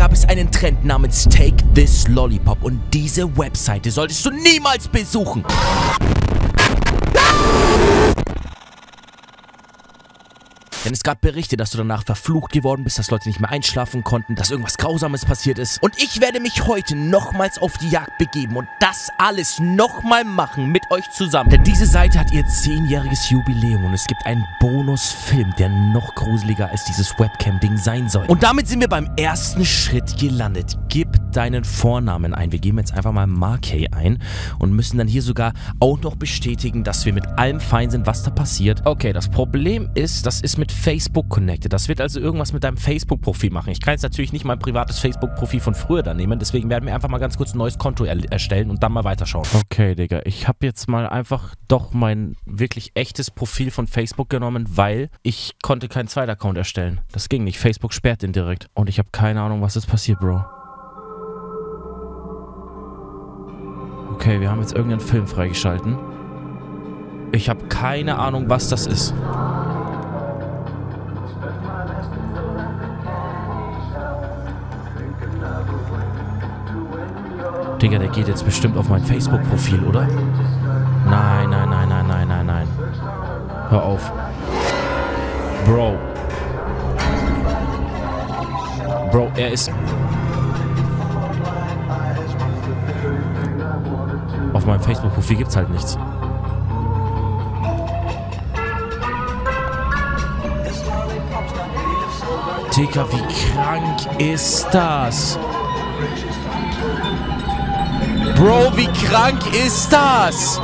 gab es einen Trend namens Take This Lollipop und diese Webseite solltest du niemals besuchen. Denn es gab Berichte, dass du danach verflucht geworden bist, dass Leute nicht mehr einschlafen konnten, dass irgendwas Grausames passiert ist. Und ich werde mich heute nochmals auf die Jagd begeben und das alles nochmal machen mit euch zusammen. Denn diese Seite hat ihr 10-jähriges Jubiläum und es gibt einen Bonusfilm, der noch gruseliger als dieses Webcam-Ding sein soll. Und damit sind wir beim ersten Schritt gelandet. Gib deinen Vornamen ein. Wir geben jetzt einfach mal Markey ein und müssen dann hier sogar auch noch bestätigen, dass wir mit allem fein sind, was da passiert. Okay, das Problem ist, das ist mit Facebook connected. Das wird also irgendwas mit deinem Facebook-Profil machen. Ich kann jetzt natürlich nicht mein privates Facebook-Profil von früher da nehmen, deswegen werden wir einfach mal ganz kurz ein neues Konto erstellen und dann mal weiterschauen. Okay, Digga, ich habe jetzt mal einfach doch mein wirklich echtes Profil von Facebook genommen, weil ich konnte keinen zweiten Account erstellen. Das ging nicht. Facebook sperrt den direkt. Und ich habe keine Ahnung, was ist passiert, Bro. Okay, wir haben jetzt irgendeinen Film freigeschalten. Ich habe keine Ahnung, was das ist. Digga, der geht jetzt bestimmt auf mein Facebook-Profil, oder? Nein, nein, nein, nein, nein, nein, nein. Hör auf. Bro. Bro, er ist... Auf meinem Facebook-Profil gibt's halt nichts. Digga, wie krank ist das? Bro, wie krank ist das?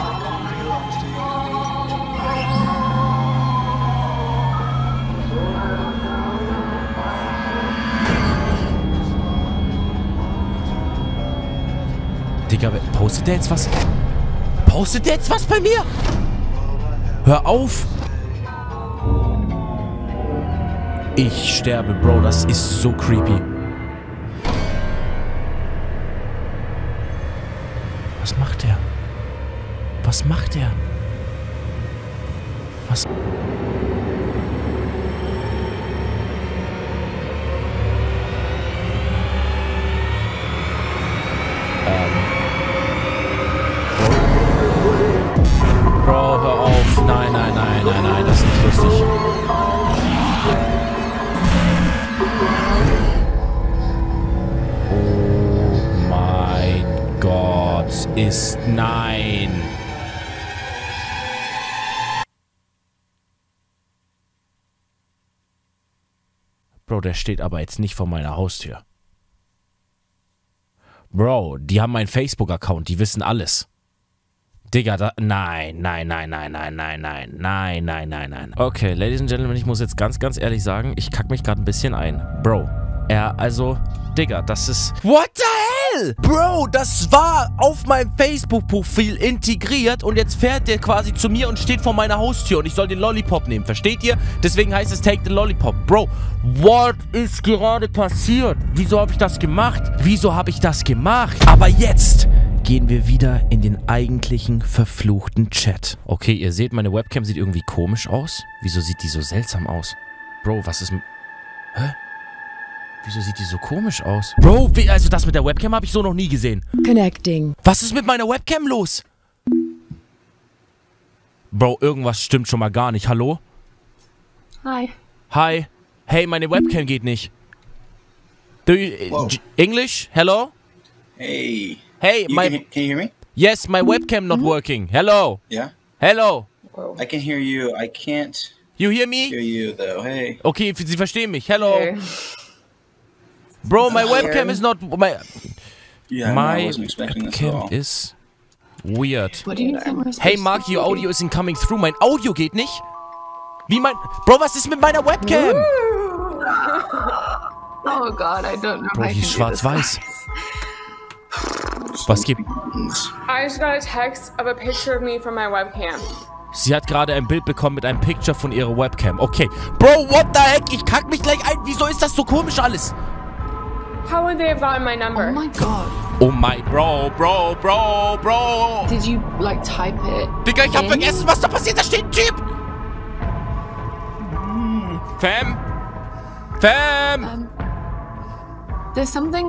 Digga, postet der jetzt was? Postet der jetzt was bei mir? Hör auf! Ich sterbe, Bro, das ist so creepy. Was macht er? Was macht er? Was? Bro, hör auf. Nein, nein, nein, nein, nein, das ist nicht lustig. Oh mein Gott, ist nein. Bro, der steht aber jetzt nicht vor meiner Haustür. Bro, die haben meinen Facebook-Account, die wissen alles. Digga, nein, nein, nein, nein, nein, nein, nein, nein, nein, nein, nein. Okay, Ladies and Gentlemen, ich muss jetzt ganz, ganz ehrlich sagen, ich kack mich gerade ein bisschen ein. Bro, Digga, das ist... What the hell? Bro, das war auf meinem Facebook-Profil integriert und jetzt fährt der quasi zu mir und steht vor meiner Haustür und ich soll den Lollipop nehmen, versteht ihr? Deswegen heißt es Take the Lollipop. Bro, what ist gerade passiert? Wieso habe ich das gemacht? Wieso habe ich das gemacht? Aber jetzt... gehen wir wieder in den eigentlichen verfluchten Chat. Okay, ihr seht, meine Webcam sieht irgendwie komisch aus. Wieso sieht die so seltsam aus? Bro, was ist mit... Hä? Wieso sieht die so komisch aus? Bro, also das mit der Webcam habe ich so noch nie gesehen. Connecting. Was ist mit meiner Webcam los? Bro, irgendwas stimmt schon mal gar nicht. Hallo? Hi. Hi. Hey, meine Webcam geht nicht. Do you... English? Hello? Hey. Hey, can you hear me? Yes, my webcam not working. Hello. Yeah. Hello. I can hear you. I can't You hear me? hear you though. Hey. Okay, Sie verstehen mich. Hello. Hey. Bro, my webcam is not Yeah, my I wasn't expecting this at webcam all. is weird. What do you think we're Hey supposed Mark, to your do? audio isn't coming through. Mein Audio geht nicht. Wie mein... Bro, was ist mit meiner Webcam? Oh God, I don't know. Bro, if I die can ist do schwarz-weiß. this. Was gibt... I just got a text of a picture of me from my webcam. Sie hat gerade ein Bild bekommen mit einem Picture von ihrer Webcam. Okay. Bro, what the heck? Ich kack mich gleich ein. Wieso ist das so komisch alles? How would they have gotten my Oh number? my God. Oh mein... Bro. Did you like type it? Digga, ich hab in? vergessen, was da passiert. Da steht ein Typ. Fam? There's something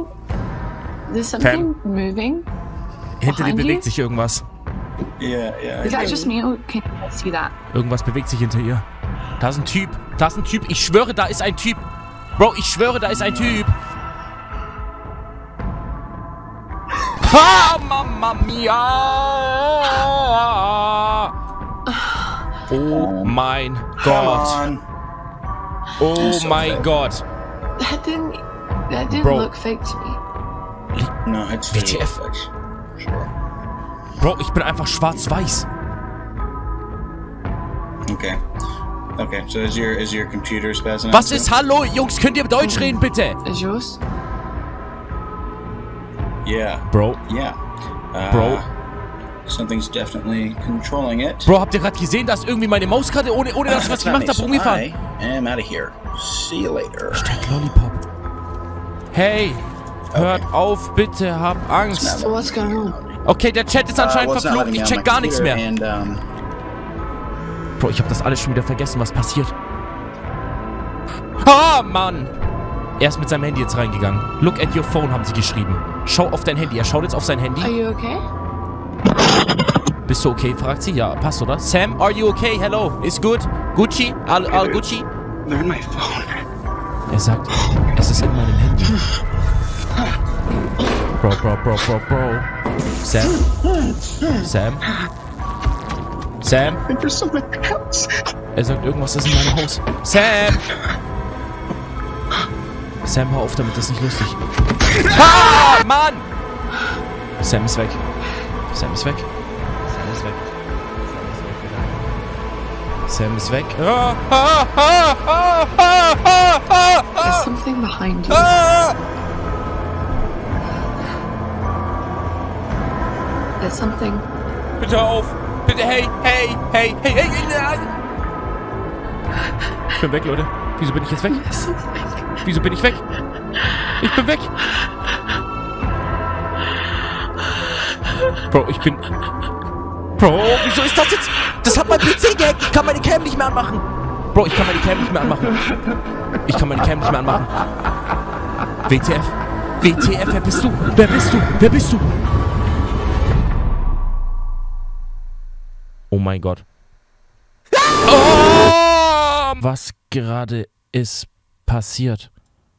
moving. Hinter dir Behind bewegt you? sich irgendwas. Yeah, yeah. Is that just me or can you see that? Irgendwas bewegt sich hinter ihr. Da ist ein Typ. Da ist ein Typ. Ich schwöre, da ist ein Typ. Bro, ich schwöre, da ist ein Typ. Ha, Mamma Mia! Oh mein Come Gott. on. Oh so mein fake. Gott. That didn't Bro. look fake to me. No, it's WTF. visual effects. Sure. Bro, ich bin einfach schwarz-weiß. Okay. Okay, so is your computer spazzing out Was too? ist? Hallo, Jungs, könnt ihr Deutsch reden, bitte? Is yours? Yeah. Bro, Yeah. Bro. Something's definitely controlling it. Bro, habt ihr gerade gesehen, dass irgendwie meine Maus gerade, ohne dass ich was That's not gemacht me, habe, so rumgefahren? I am out of here. See you later. Lollipop. Hey, hört auf, bitte, hab Angst. So what's going on? Okay, der Chat ist anscheinend Well, it's not verflucht, letting ich me on check my gar nichts mehr. computer, And, Bro, ich hab das alles schon wieder vergessen, was passiert. Ha, Mann! Er ist mit seinem Handy jetzt reingegangen. Look at your phone, haben sie geschrieben. Schau auf dein Handy. Er schaut jetzt auf sein Are Handy. you okay? Bist du okay, fragt sie. Ja, passt, oder? Sam, are you okay? Hello, is good? Gucci? All Gucci? They're in my phone. Er sagt, es ist in meinem Handy. Bro. Sam? There's something else. Er sagt, irgendwas ist in meinem Haus. Sam! Sam, hör auf damit, das ist nicht lustig. Ah, Mann! Sam ist weg. Sam ist weg. There's something behind you. There's something. Bitte hör auf. Bitte, hey. Ich bin weg, Leute. Wieso bin ich jetzt weg? There's something. Wieso bin ich weg? Ich bin weg. Bro, wieso ist das jetzt? Das hat mein PC gehackt. Ich kann meine Cam nicht mehr anmachen. Bro, ich kann meine Cam nicht mehr anmachen. WTF, wer bist du? Wer bist du? Oh mein Gott. Oh! Was gerade ist passiert?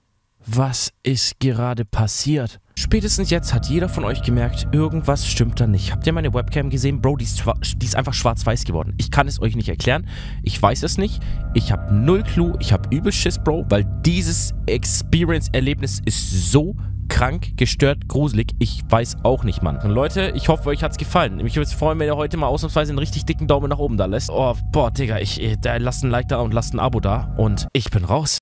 Spätestens jetzt hat jeder von euch gemerkt, irgendwas stimmt da nicht. Habt ihr meine Webcam gesehen? Bro, die ist einfach schwarz-weiß geworden. Ich kann es euch nicht erklären. Ich weiß es nicht. Ich habe null Clou. Ich habe übel Schiss, Bro, weil dieses Experience-Erlebnis ist so krank, gestört, gruselig. Ich weiß auch nicht, Mann. Und Leute, ich hoffe, euch hat's gefallen. Mich würde es freuen, wenn ihr heute mal ausnahmsweise einen richtig dicken Daumen nach oben da lässt. Oh, boah, Digga, lasst ein Like da und lasst ein Abo da. Und ich bin raus.